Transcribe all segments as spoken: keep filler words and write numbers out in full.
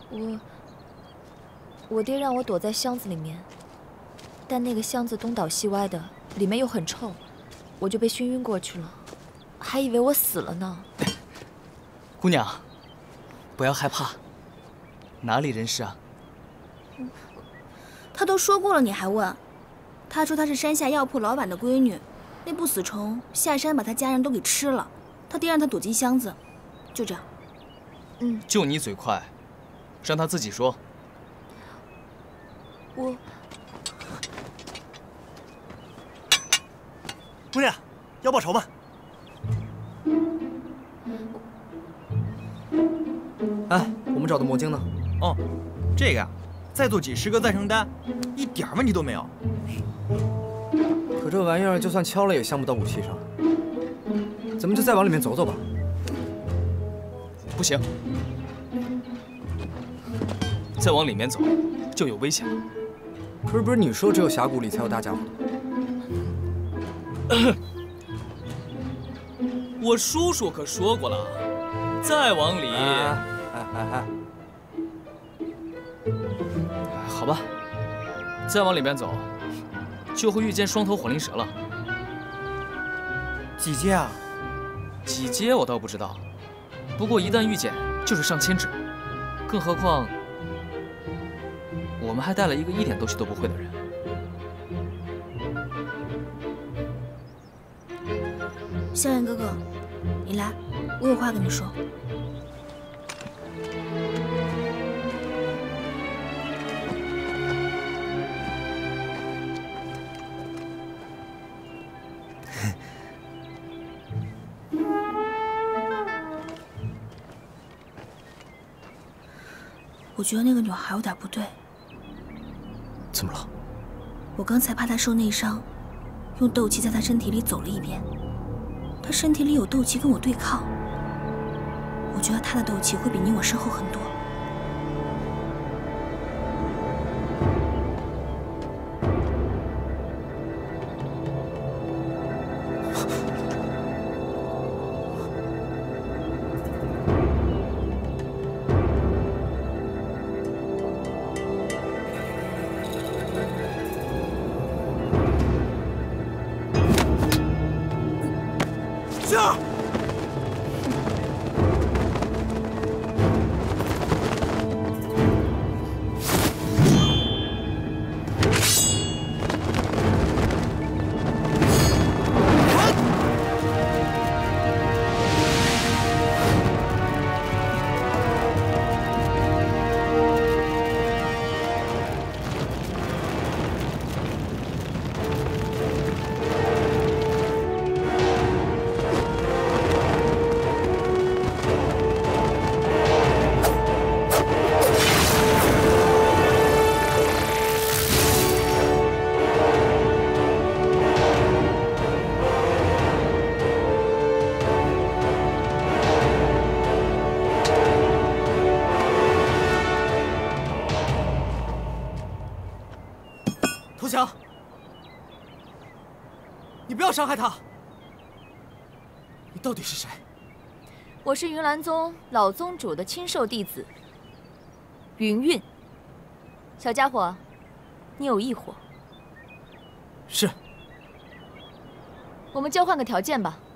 我我爹让我躲在箱子里面，但那个箱子东倒西歪的，里面又很臭，我就被熏晕过去了，还以为我死了呢。 姑娘，不要害怕，哪里人士啊？ 嗯，他都说过了，你还问？他说他是山下药铺老板的闺女，那不死虫下山把他家人都给吃了，他爹让他躲进箱子，就这样。 嗯， 就你嘴快，让他自己说。 我， 姑娘，要报仇吗？ 哎，我们找的魔晶呢？ 哦，这个呀，再做几十个再生丹，一点问题都没有。 可这玩意儿就算敲了也镶不到武器上，咱们就再往里面走走吧。 不行，再往里面走就有危险了。 可是不是你说只有峡谷里才有大家伙的？ 我叔叔可说过了，再往里…… 哎哎哎哎！ 好吧，再往里面走，就会遇见双头火灵蛇了。 几阶啊？ 几阶我倒不知道，不过一旦遇见，就是上千只。更何况，我们还带了一个一点斗气都不会的人。 萧炎哥哥，你来，我有话跟你说。我觉得那个女孩有点不对。 怎么了？ 我刚才怕她受内伤，用斗气在她身体里走了一遍。她身体里有斗气跟我对抗，我觉得她的斗气会比你我深厚很多。 投降！你不要伤害他！你到底是谁？ 我是云岚宗老宗主的亲授弟子云韵。小家伙，你有异火。 是。 我们交换个条件吧。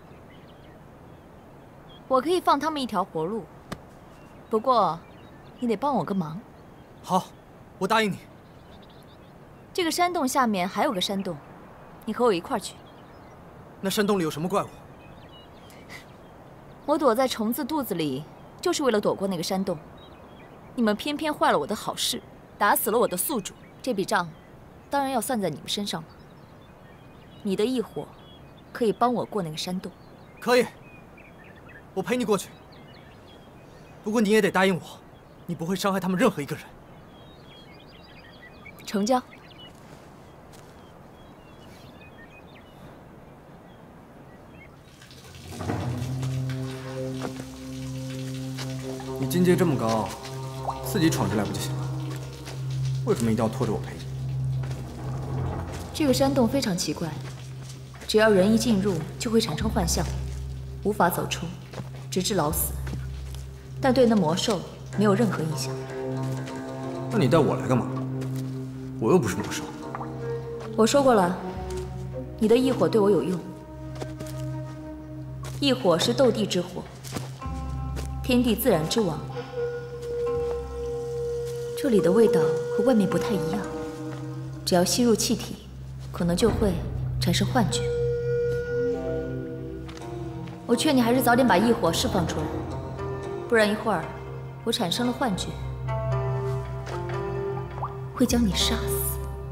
我可以放他们一条活路，不过你得帮我个忙。 好，我答应你。 这个山洞下面还有个山洞，你和我一块儿去。 那山洞里有什么怪物？ 我躲在虫子肚子里，就是为了躲过那个山洞。你们偏偏坏了我的好事，打死了我的宿主，这笔账当然要算在你们身上了。你的异火可以帮我过那个山洞。 可以，我陪你过去。不过你也得答应我，你不会伤害他们任何一个人。 成交。 你境界这么高，自己闯进来不就行了？为什么一定要拖着我陪你？ 这个山洞非常奇怪，只要人一进入，就会产生幻象，无法走出，直至老死。但对那魔兽没有任何影响。 那你带我来干嘛？我又不是魔兽。 我说过了，你的异火对我有用。异火是斗地之火，天地自然之王。这里的味道和外面不太一样，只要吸入气体，可能就会产生幻觉。我劝你还是早点把异火释放出来，不然一会儿我产生了幻觉，会将你杀死。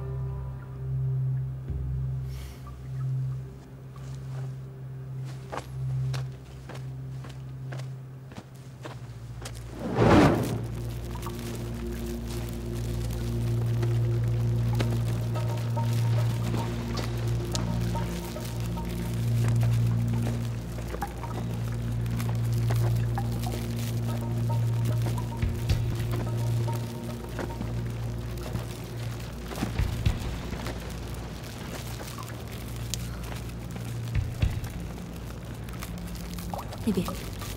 那边，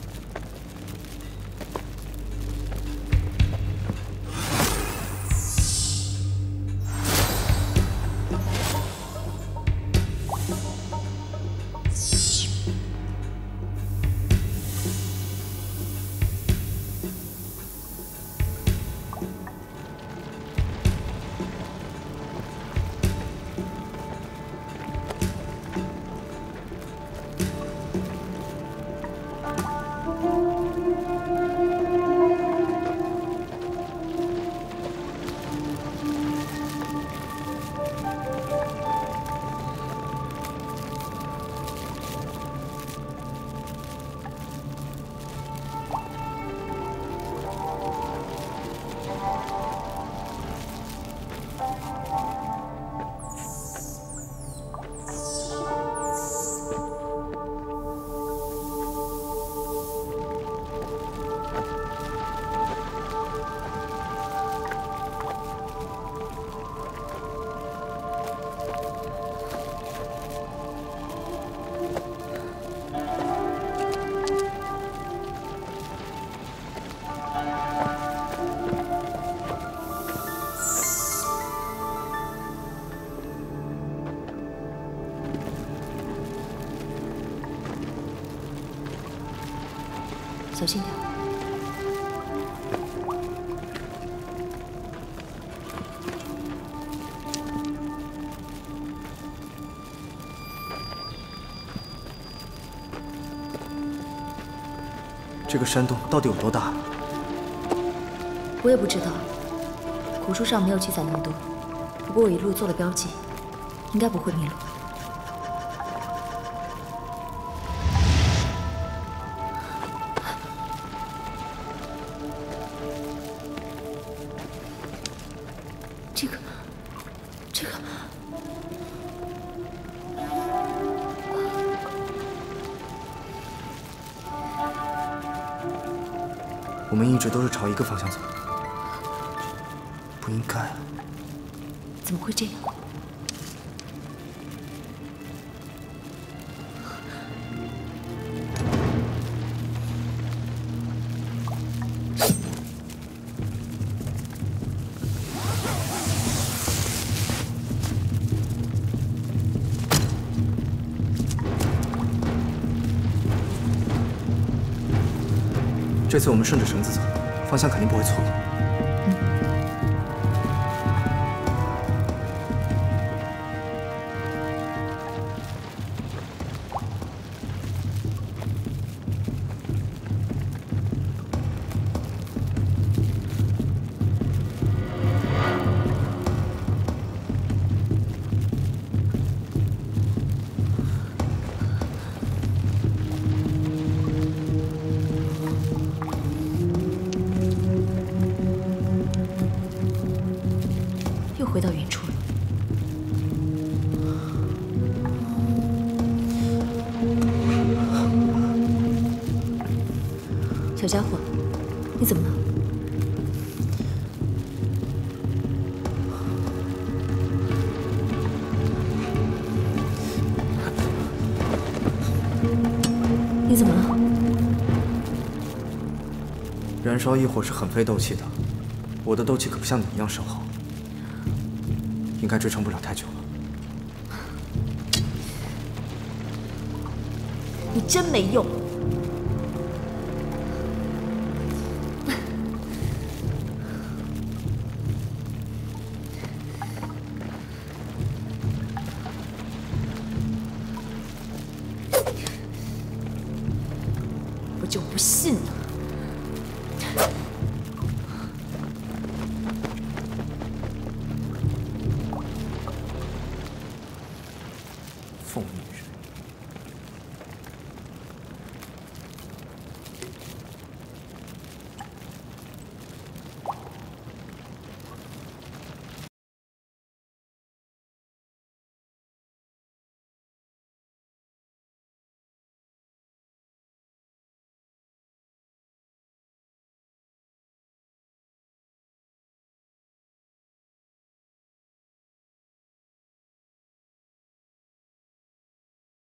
小心点。 这个山洞到底有多大？ 我也不知道，古书上没有记载那么多。不过我一路做了标记，应该不会迷路。 这个，这个， 我们一直都是朝一个方向走，不应该。 怎么会这样？ 这次我们顺着绳子走，方向肯定不会错。嗯。 又回到原处了。小家伙，你怎么了？你怎么了？ 燃烧异火是很费斗气的， 我的斗气可不像你一样深厚，应该支撑不了太久了。 你真没用。